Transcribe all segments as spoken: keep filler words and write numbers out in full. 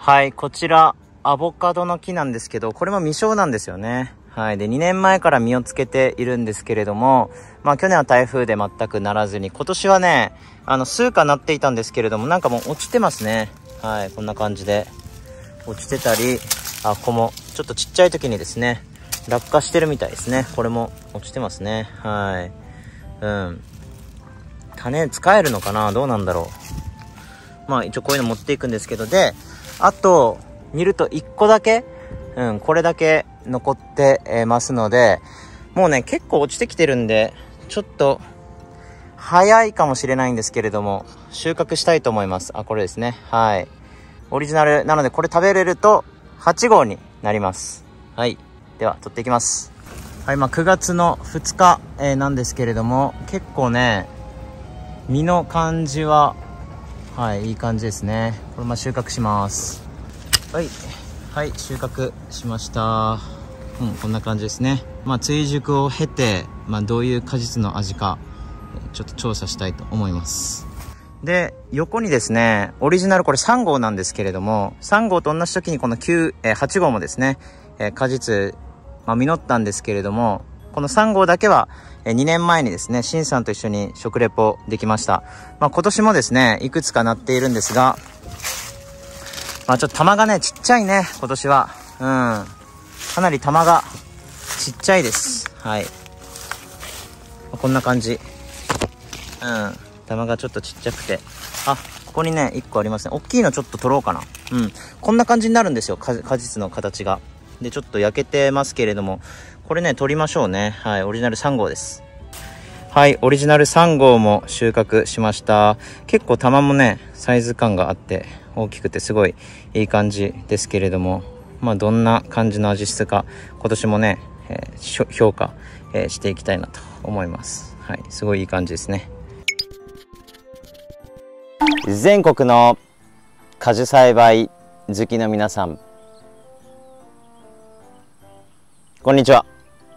はい、こちらアボカドの木なんですけど、これも未生なんですよね。はい。で、にねんまえから実をつけているんですけれども、まあ去年は台風で全くならずに、今年はね、あの、数果なっていたんですけれども、なんかもう落ちてますね。はい、こんな感じで。落ちてたり、あ、ここも、ちょっとちっちゃい時にですね、落下してるみたいですね。これも落ちてますね。はい。うん。種使えるのかな？どうなんだろう。まあ一応こういうの持っていくんですけど、で、あと、見るといっこだけ、うん、これだけ残ってますので、もうね、結構落ちてきてるんで、ちょっと、早いかもしれないんですけれども、収穫したいと思います。あ、これですね。はい。オリジナルなので、これ食べれるとはち号になります。はい。では、取っていきます。はい、まあくがつのふつか、えー、なんですけれども、結構ね、実の感じは、はい、いい感じですね。これまあ収穫します。はい。はい、収穫しました。うん、こんな感じですね。まあ追熟を経て、まあどういう果実の味か、ちょっと調査したいと思います。で、横にですね、オリジナルこれさん号なんですけれども、さん号と同じ時にこのきゅう、えー、はち号もですね、えー、果実、まあ、実ったんですけれども、このさん号だけは、えー、にねんまえにですね、シンさんと一緒に食レポできました。まあ、今年もですね、いくつかなっているんですが、まあちょっと玉がね、ちっちゃいね、今年は。うん。かなり玉がちっちゃいです。はい。こんな感じ。うん。玉がちょっとちっちゃくて。あ、ここにね、いっこありますね。大きいのちょっと取ろうかな。うん。こんな感じになるんですよ。果実の形が。で、ちょっと焼けてますけれども、これね、取りましょうね。はい。オリジナルさん号です。はい。オリジナルさん号も収穫しました。結構玉もね、サイズ感があって、大きくてすごいいい感じですけれども、まあどんな感じの味質か今年もね、えー、評価、えー、していきたいなと思います。はい、すごいいい感じですね。全国の果樹栽培好きの皆さん、こんにちは。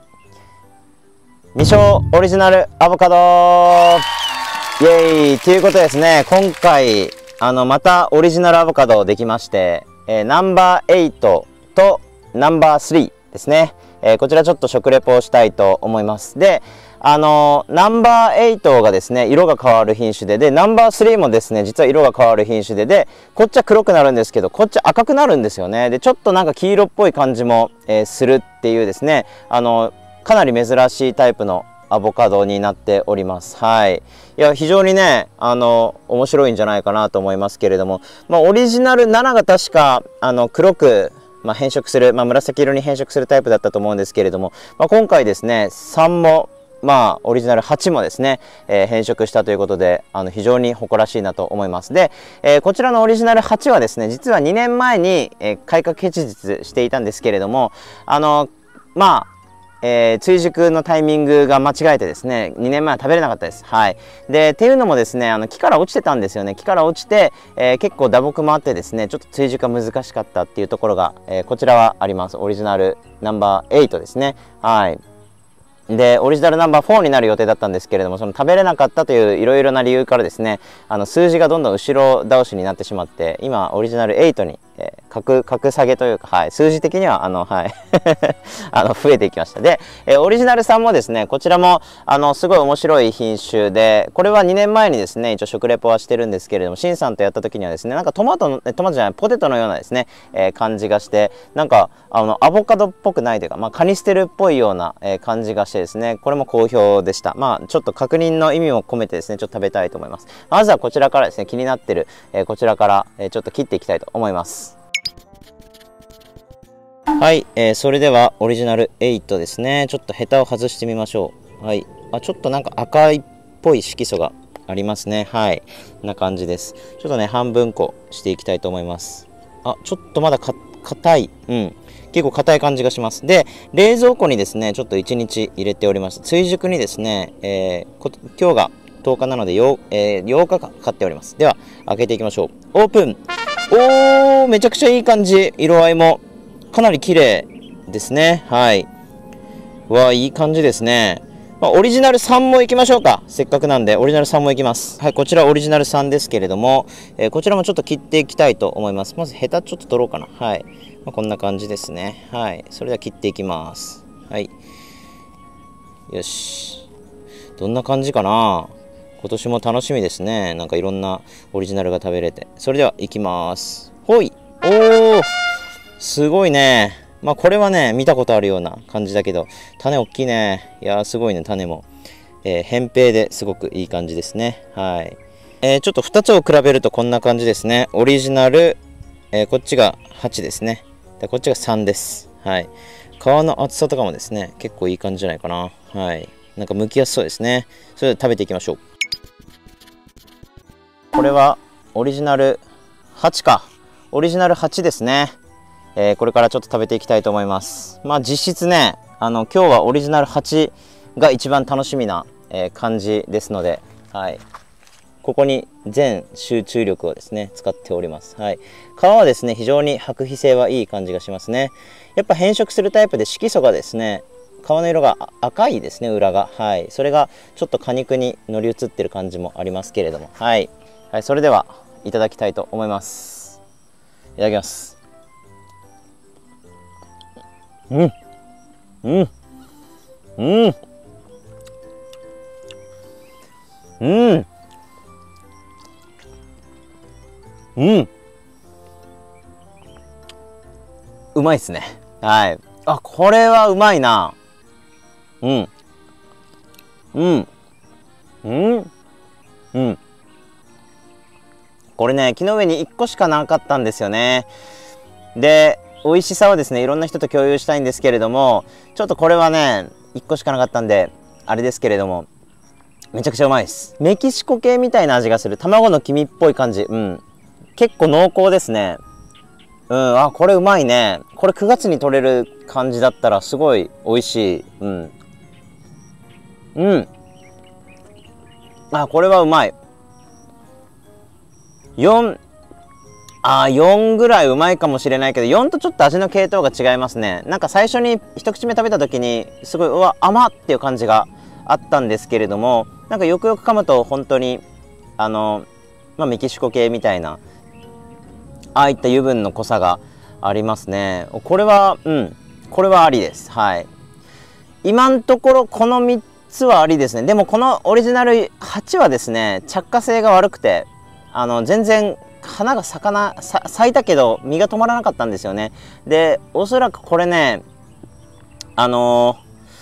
未生オリジナルアボカドイエーイということですね。今回あのまたオリジナルアボカドできまして、えー、ナンバーエイトとナンバースリーですね、えー、こちらちょっと食レポをしたいと思います。で、あのー、ナンバーエイトがですね、色が変わる品種で、で、ナンバースリーもですね、実は色が変わる品種で、で、こっちは黒くなるんですけど、こっちは赤くなるんですよね。で、ちょっとなんか黄色っぽい感じも、えー、するっていうですね、あのー、かなり珍しいタイプのアボカドになっております。はい。いや、非常にね、あの、面白いんじゃないかなと思いますけれども、まあ、オリジナルななが確か、あの、黒く、まあ、変色する、まあ、紫色に変色するタイプだったと思うんですけれども、まあ、今回ですね、さんも、まあ、オリジナルはちもですね、えー、変色したということで、あの、非常に誇らしいなと思います。で、えー、こちらのオリジナルはちはですね、実はにねんまえに、えー、開花結実していたんですけれども、あの、まあ、えー、追熟のタイミングが間違えてですね、にねんまえは食べれなかったです。はい。で、っていうのもですね、あの、木から落ちてたんですよね。木から落ちて、えー、結構打撲もあってですね、ちょっと追熟が難しかったっていうところが、えー、こちらはあります。オリジナルナンバーエイトですね。はい。で、オリジナルナンバーフォーになる予定だったんですけれども、その食べれなかったといういろいろな理由からですね、あの、数字がどんどん後ろ倒しになってしまって、今、オリジナルエイトに、えー、格、格下げというか、はい、数字的には、あの、はい、あの、増えていきました。で、えー、オリジナルさんもですね、こちらも、あの、すごい面白い品種で、これはにねんまえにですね、一応食レポはしてるんですけれども、シンさんとやった時にはですね、なんかトマトの、トマトじゃない、ポテトのようなですね、えー、感じがして、なんか、あの、アボカドっぽくないというか、まあ、カニステルっぽいような、えー、感じがしてですね、これも好評でした。まあ、ちょっと確認の意味も込めてですね、ちょっと食べたいと思います。まずはこちらからですね、気になってる、えー、こちらから、えー、ちょっと切っていきたいと思います。はい、えー、それではオリジナルエイトですね。ちょっとヘタを外してみましょう。はい。あ、ちょっとなんか赤いっぽい色素がありますね。はい。こんな感じです。ちょっとね、半分こしていきたいと思います。あ、ちょっとまだか、硬い。うん。結構硬い感じがします。で、冷蔵庫にですね、ちょっといちにち入れております。追熟にですね、えー、今日がとおかなので よう、えー、ようかかかっております。では、開けていきましょう。オープン。おー、めちゃくちゃいい感じ。色合いもかなり綺麗ですね。はい。わあ、いい感じですね。 まあ、オリジナルさんもいきましょうか。せっかくなんで、オリジナルさんもいきます。はい、こちらオリジナルさんですけれども、えー、こちらもちょっと切っていきたいと思います。まずヘタちょっと取ろうかな。はい。まあ、こんな感じですね。はい。それでは切っていきます。はい。よし。どんな感じかな。今年も楽しみですね。なんかいろんなオリジナルが食べれて。それではいきます。ほい。おー、すごいね。まあこれはね、見たことあるような感じだけど、種大きいね。いやーすごいね、種も。えー、扁平ですごくいい感じですね。はい。えー、ちょっとふたつを比べるとこんな感じですね。オリジナル、えー、こっちがはちですね。でこっちがさんです。はい。皮の厚さとかもですね、結構いい感じじゃないかな。はい。なんか剥きやすそうですね。それでは食べていきましょう。これはオリジナルはちか。オリジナルはちですね。えー、これからちょっと食べていきたいと思います。まあ実質ね、あの今日はオリジナルはちが一番楽しみな、えー、感じですので、はい。ここに全集中力をですね、使っております。はい。皮はですね、非常に白皮性はいい感じがしますね。やっぱ変色するタイプで色素がですね、皮の色が赤いですね、裏が。はい。それがちょっと果肉に乗り移ってる感じもありますけれども。はい。はい、それではいただきたいと思います。いただきます。うん。うん。うん。うん。うん。うまいっすね。はい。あ、これはうまいな。うん。うん。うん。うん。これね、木の上にいっこしかなかったんですよね。で、美味しさはですね、いろんな人と共有したいんですけれども、ちょっとこれはね、いっこしかなかったんで、あれですけれども、めちゃくちゃうまいです。メキシコ系みたいな味がする。卵の黄身っぽい感じ。うん。結構濃厚ですね。うん、あ、これうまいね。これくがつに取れる感じだったらすごい美味しい。うん。うん。あ、これはうまい。よん、あ、よんぐらいうまいかもしれないけど、よんとちょっと味の系統が違いますね。なんか最初に一口目食べた時に、すごい、うわ、甘っていう感じがあったんですけれども、なんかよくよく噛むと本当に、あの、まあ、メキシコ系みたいな、ああいった油分の濃さがありますね。これは、うん、これはありです。はい。今のところこのみっつはありですね。でもこのオリジナルはちはですね、着火性が悪くて、あの、全然花が咲かな、咲いたけど実が止まらなかったんですよね。で、おそらくこれね、あの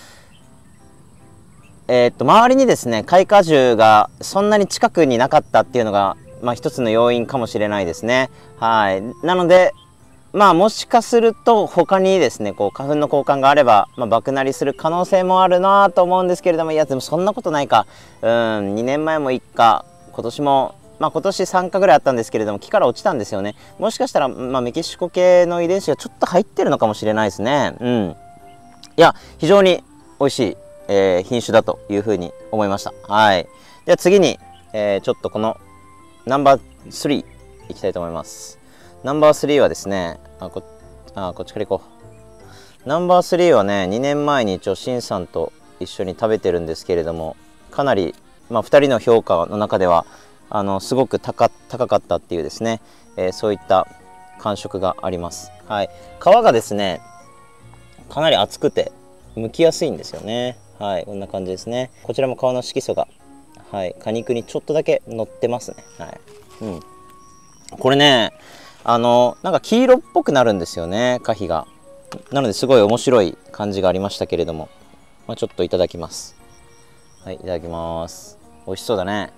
ー、えー、っと、周りにですね、開花樹がそんなに近くになかったっていうのが、まあ一つの要因かもしれないですね。はい。なので、まあもしかすると他にですね、こう花粉の交換があれば、まあ、爆なりする可能性もあるなと思うんですけれども、いやでもそんなことないか。うん、にねんまえもいっか、今年も、まあ今年さんかぐらいあったんですけれども、木から落ちたんですよね。もしかしたら、まあ、メキシコ系の遺伝子がちょっと入ってるのかもしれないですね。うん。いや、非常に美味しい、えー、品種だというふうに思いました。はい。では次に、えー、ちょっとこのナンバースリーいきたいと思います。ナンバースリーはですね、あ、こ、あ、こっちから行こう。ナンバースリーはね、にねんまえに一応、シンさんと一緒に食べてるんですけれども、かなり、まあ、ふたりの評価の中では、あの、すごく高、高かったっていうですね、えー、そういった感触があります。はい。皮がですね、かなり厚くて、剥きやすいんですよね。はい、こんな感じですね。こちらも皮の色素が、はい、果肉にちょっとだけ乗ってますね。はい。うん。これね、あの、なんか黄色っぽくなるんですよね、果皮が。なのですごい面白い感じがありましたけれども、まあ、ちょっといただきます。はい、いただきます。美味しそうだね。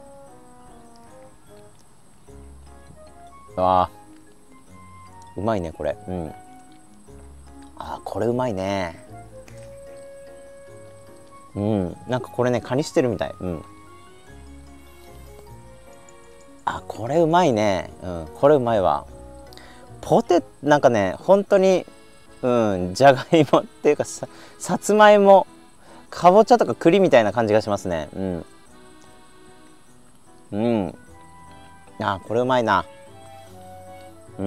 わあ、うまいね、これ。うん。あ、これうまいね。うん、なんかこれね、カニしてるみたい。うん。あ、これうまいね。うん、これうまいわ。ポテ、なんかね、本当に、うん、じゃがいもっていうかさ、さつまいも、かぼちゃとか栗みたいな感じがしますね。うん。うん。あ、これうまいな。うん。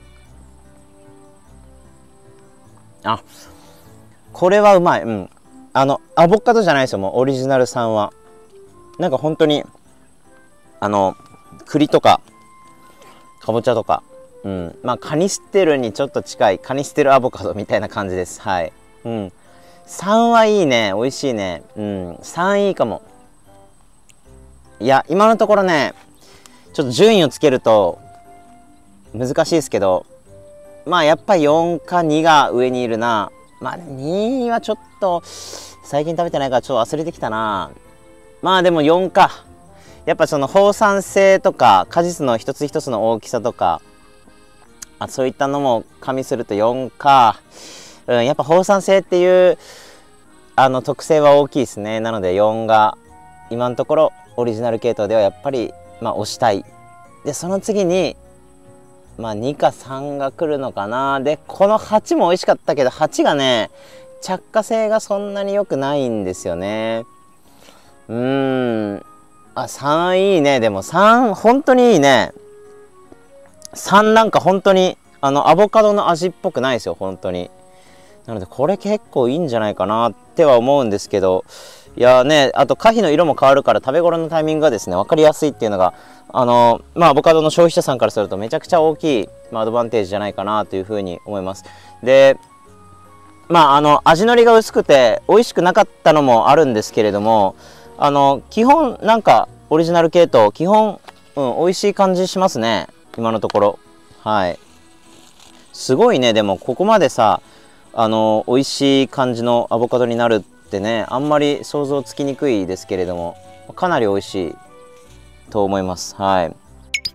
あ、これはうまい。うん。 あのアボカドじゃないですよ、もうオリジナルさんは。なんか本当にあの栗とかかぼちゃとか、うん、まあカニステルにちょっと近いカニステルアボカドみたいな感じです。はい、うん、さんはいいね、美味しいね。うん、さんいいかも。いや今のところね、ちょっと順位をつけると難しいですけど、まあやっぱりよんかにが上にいるな。まあにいはちょっと最近食べてないからちょっと忘れてきたな。まあでもよんか。やっぱその放散性とか果実の一つ一つの大きさとか、あそういったのも加味するとよんか。うん、やっぱ放散性っていうあの特性は大きいですね。なのでよんが今のところオリジナル系統ではやっぱりまあ推したい。でその次にまあにかさんが来るのかな。でこのはちも美味しかったけど、はちがね着火性がそんなに良くないんですよね。うーん、あさんいいね。でもさん本当にいいね。さんなんか本当にあのアボカドの味っぽくないですよ本当に。なのでこれ結構いいんじゃないかなっては思うんですけど、いやね、あと果皮の色も変わるから食べ頃のタイミングがですね分かりやすいっていうのがあのまあアボカドの消費者さんからするとめちゃくちゃ大きい、まあ、アドバンテージじゃないかなというふうに思います。でまああの味のりが薄くて美味しくなかったのもあるんですけれども、あの基本なんかオリジナル系統基本、うん、美味しい感じしますね今のところ。はい、すごいね。でもここまでさあの美味しい感じのアボカドになるってね、あんまり想像つきにくいですけれども、かなり美味しいと思います。はい、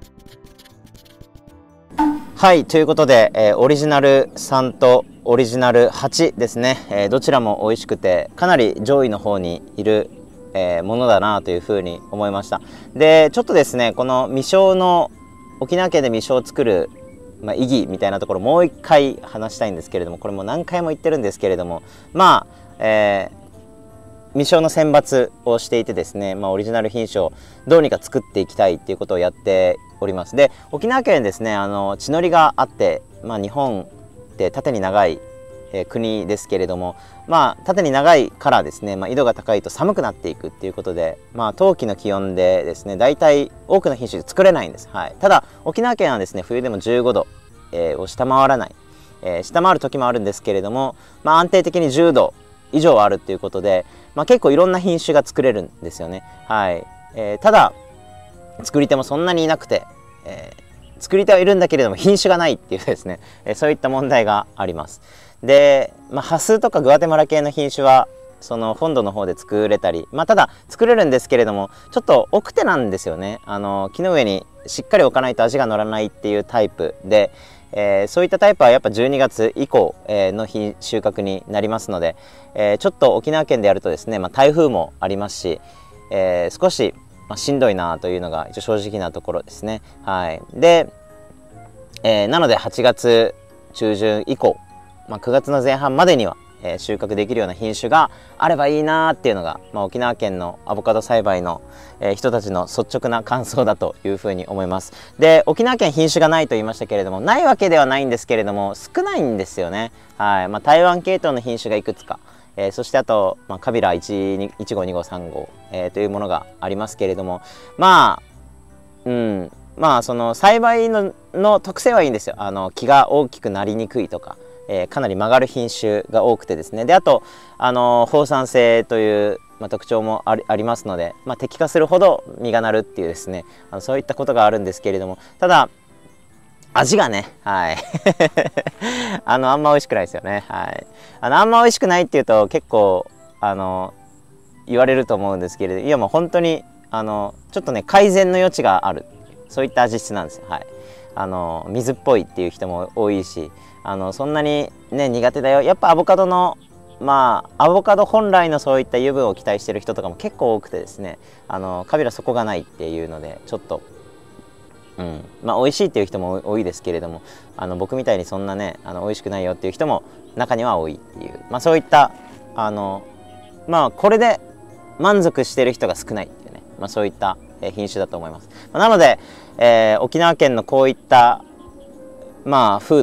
はい、ということで、えー、オリジナルさんとオリジナルはちですね、えー、どちらも美味しくてかなり上位の方にいる、えー、ものだなというふうに思いました。でちょっとですね、この未生の沖縄県で未生を作る、まあ、意義みたいなところもう一回話したいんですけれども、これも何回も言ってるんですけれども、まあ、えー未生の選抜をしていてですね、まあ、オリジナル品種をどうにか作っていきたいっていうことをやっております。で沖縄県ですね、あの地のりがあって、まあ、日本って縦に長い、えー、国ですけれども、まあ、縦に長いからですね、まあ、緯度が高いと寒くなっていくっていうことで、まあ、冬季の気温でですね大体多くの品種で作れないんです。はい、ただ沖縄県はですね冬でもじゅうごど、えー、を下回らない、えー、下回る時もあるんですけれども、まあ、安定的にじゅうど以上あるっていうことで、まあ、結構いろんな品種が作れるんですよね。はい、えー、ただ作り手もそんなにいなくて、えー、作り手はいるんだけれども品種がないっていうですね、えー、そういった問題があります。で、まあ、ハスとかグアテマラ系の品種はその本土の方で作れたり、まあ、ただ作れるんですけれどもちょっと奥手なんですよね。あの木の上にしっかり置かないと味が乗らないっていうタイプで、えー、そういったタイプはやっぱじゅうにがつ以降、えー、の日収穫になりますので、えー、ちょっと沖縄県でやるとですね、まあ、台風もありますし、えー、少し、まあ、しんどいなというのが一応正直なところですね。はい、で、えー、なのではちがつちゅうじゅん以降、まあ、くがつの前半までにはえー、収穫できるような品種があればいいなっていうのが、まあ、沖縄県のアボカド栽培の、えー、人たちの率直な感想だというふうに思います。で沖縄県品種がないと言いましたけれども、ないわけではないんですけれども少ないんですよね。はい、まあ、台湾系統の品種がいくつか、えー、そしてあと、まあ、カビラいちごうにごうさんごう、えー、というものがありますけれども、まあうんまあその栽培 の, の特性はいいんですよ。あの木が大きくなりにくいとか、えー、かなり曲がる品種が多くてですね、であと、あのー、放散性という、まあ、特徴もあ り, ありますので、まあ、適化するほど実がなるっていうですね、あのそういったことがあるんですけれども、ただ味がね、はいあのあんま美味しくないですよね。はい、あのあんま美味しくないっていうと結構あの言われると思うんですけれど、いやもう本当にあのちょっとね改善の余地がある、そういった味質なんですよ。はい、あの水っぽいっていう人も多いし、あのそんなにね苦手だよ、やっぱアボカドのまあアボカド本来のそういった油分を期待してる人とかも結構多くてですね、あのカビラそこがないっていうのでちょっと、うんまあ美味しいっていう人も多いですけれども、あの僕みたいにそんなねあの美味しくないよっていう人も中には多いっていう、まあ、そういったあのまあこれで満足してる人が少ないっていうね、まあ、そういった品種だと思います。なので、えー、沖縄県のこういったまあ風土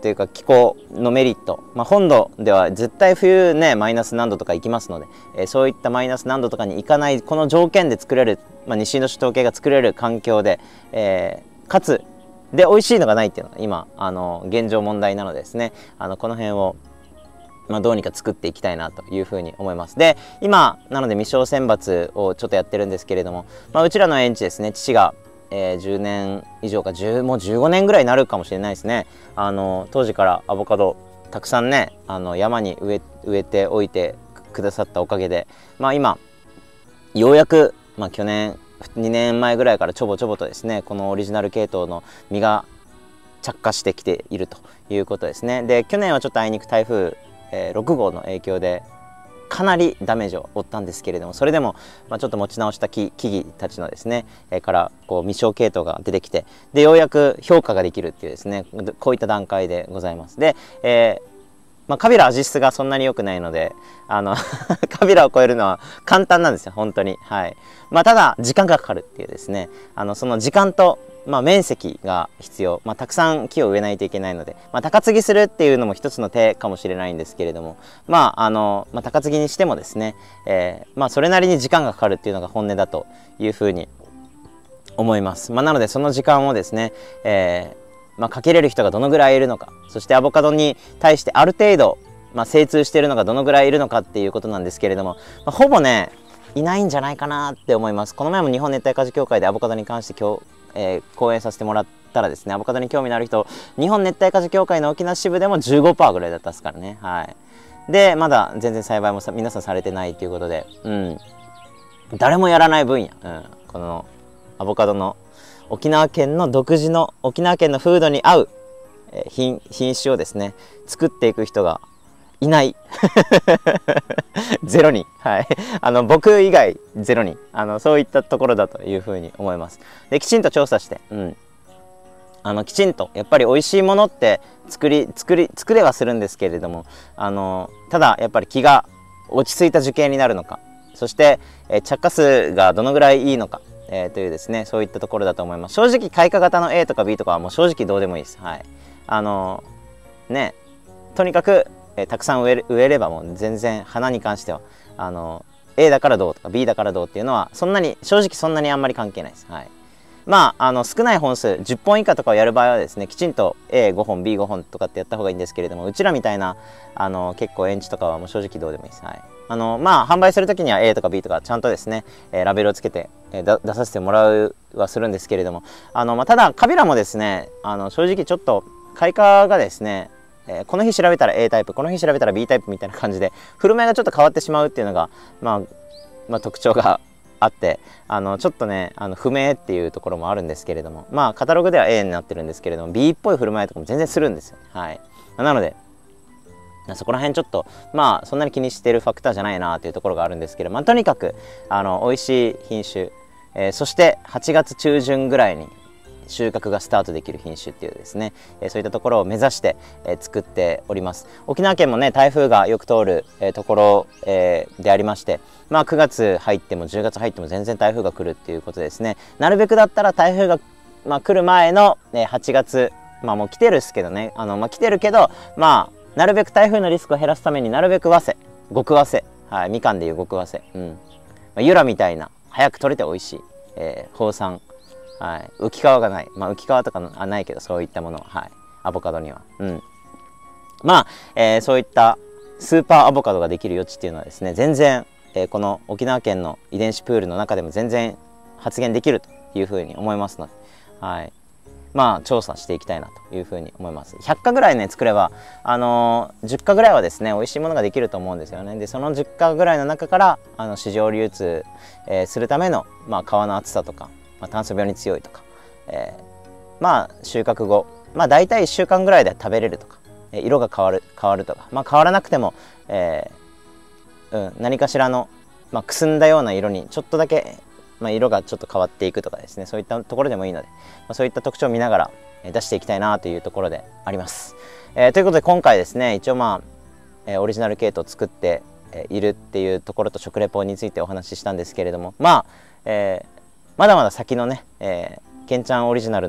というか気候のメリット、まあ、本土では絶対冬ねマイナス何度とか行きますので、えー、そういったマイナス何度とかに行かないこの条件で作れる、まあ、西インド種統計が作れる環境で、えー、かつで美味しいのがないっていうのが今あの現状問題なのでですね、あのこの辺をまあどうにか作っていきたいなというふうに思います。で今なので未生選抜をちょっとやってるんですけれども、まあ、うちらの園地ですね、父が、えー、じゅうねん以上かじゅうもうじゅうごねんぐらいになるかもしれないですね。あの当時からアボカドたくさんねあの山に植え植えておいてくださったおかげで、まあ、今ようやく、まあ、去年にねんまえぐらいからちょぼちょぼとですねこのオリジナル系統の実が着火してきているということですね。で去年はちょっとあいにく台風、えー、ろくごうの影響でかなりダメージを負ったんですけれども、それでも、まあ、ちょっと持ち直した木々たちのですね、えー、からこう未生系統が出てきて、でようやく評価ができるっていうですねこういった段階でございます。で、えーまあ、カビラ味質がそんなに良くないので、あのカビラを超えるのは簡単なんですよ本当に。はい。まあ、ただ時間がかかるっていうですね、あのその時間と、まあ、面積が必要、まあ、たくさん木を植えないといけないので、まあ、高継ぎするっていうのも一つの手かもしれないんですけれども、まああのまあ、高継ぎにしてもですね、えーまあ、それなりに時間がかかるっていうのが本音だというふうに思います。まあ、なのでその時間をですね、えーまあ、かけれる人がどのぐらいいるのか、そしてアボカドに対してある程度、まあ、精通しているのがどのぐらいいるのかっていうことなんですけれども、まあ、ほぼねいないんじゃないかなって思います。この前も日本熱帯果樹協会でアボカドに関して今日、えー、講演させてもらったらですね、アボカドに興味のある人日本熱帯果樹協会の沖縄支部でも じゅうごパーセント ぐらいだったですからね。はい。でまだ全然栽培もさ皆さんされてないということで、うん、誰もやらない分野、うん、このアボカドの沖縄県の独自の沖縄県の風土に合う品品種をですね作っていく人がいないゼロにん、はい、あの僕以外ゼロにん、あのそういったところだというふうに思います。できちんと調査して、うん、あのきちんとやっぱり美味しいものって作り作り作れはするんですけれども、あのただやっぱり木が落ち着いた樹形になるのか、そしてえ着火数がどのぐらいいいのか、えー、というですねそういったところだと思います。正直開花型の エー とか ビー とかはもう正直どうでもいいです。はい。あのねとにかく、えー、たくさん植える植えればもう全然花に関してはあの エー だからどうとか ビー だからどうっていうのはそんなに正直そんなにあんまり関係ないです。はい。まああの少ない本数じゅっぽん以下とかをやる場合はですねきちんと エーご 本 ビーご 本とかってやった方がいいんですけれども、うちらみたいなあの結構園地とかはもう正直どうでもいいです。はい。あのまあ販売する時には エー とか ビー とかちゃんとですね、えー、ラベルをつけて、えー、出させてもらうはするんですけれども、あの、まあ、ただカビラもですねあの正直ちょっと開花がですね、えー、この日調べたら エー タイプ、この日調べたら ビー タイプみたいな感じで振る舞いがちょっと変わってしまうっていうのが、まあ、まあ特徴があって、あのちょっとねあの不明っていうところもあるんですけれども、まあカタログでは エー になってるんですけれども ビー っぽい振る舞いとかも全然するんですよ。はい。なのでそこら辺ちょっとまあそんなに気にしてるファクターじゃないなというところがあるんですけど、まあ、とにかくあの美味しい品種、えー、そしてはちがつちゅうじゅんぐらいに収穫がスタートできる品種っていうですね、えー、そういったところを目指して、えー、作っております。沖縄県もね台風がよく通る、えー、ところ、えー、でありまして、まあ、くがつ入ってもじゅうがつ入っても全然台風が来るっていうことですね。なるべくだったら台風が、まあ、来る前の、ね、はちがつ、まあもう来てるっすけどね、あの、まあ、来てるけどまあなるべく台風のリスクを減らすためになるべく早生、極早生、はい、みかんでいう極早生、うん、まあ、ゆらみたいな早く取れて美味しい、えー、豊産、はい、浮き皮がない、まあ浮き皮とかはないけどそういったもの、はい、アボカドには、うん、まあ、えー、そういったスーパーアボカドができる余地っていうのはですね全然、えー、この沖縄県の遺伝子プールの中でも全然発現できるというふうに思いますので、はい。まあ調査していきたいなというふうに思います。ひゃっかぐらいね作れば、あのー、じゅっかぐらいはですね美味しいものができると思うんですよね。でそのじゅっかぐらいの中からあの市場流通、えー、するための、まあ、皮の厚さとか、まあ、炭素病に強いとか、えー、まあ収穫後まあ大体いっしゅうかんぐらいで食べれるとか、えー、色が変わる変わるとか、まあ変わらなくても、えーうん、何かしらの、まあ、くすんだような色にちょっとだけまあ色がちょっと変わっていくとかですね、そういったところでもいいので、まあ、そういった特徴を見ながら出していきたいなというところであります。えー、ということで今回ですね一応まあ、えー、オリジナル系統を作っているっていうところと食レポについてお話ししたんですけれども、まあ、えー、まだまだ先のね、えー、ケンちゃんオリジナルの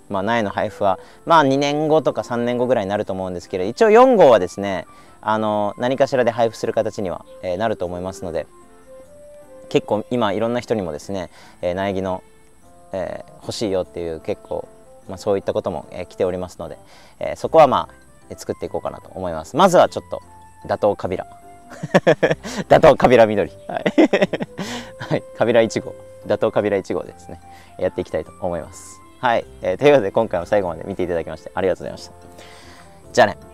まあ、苗の配布はまあにねんごとかさんねんごぐらいになると思うんですけど、一応よん号はですね、あの何かしらで配布する形には、えー、なると思いますので、結構今いろんな人にもですね、えー、苗木の、えー、欲しいよっていう結構、まあ、そういったことも、えー、来ておりますので、えー、そこはまあ作っていこうかなと思います。まずはちょっと打倒カビラ打倒カビラ緑、はい、はい、カビラいち号、打倒カビラいち号でですねやっていきたいと思います。はい、えー、ということで今回も最後まで見ていただきましてありがとうございました。じゃあね。